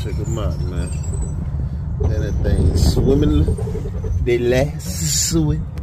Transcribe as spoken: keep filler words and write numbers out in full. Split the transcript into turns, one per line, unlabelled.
Check them out, man. And that thing swimming. They last swimming.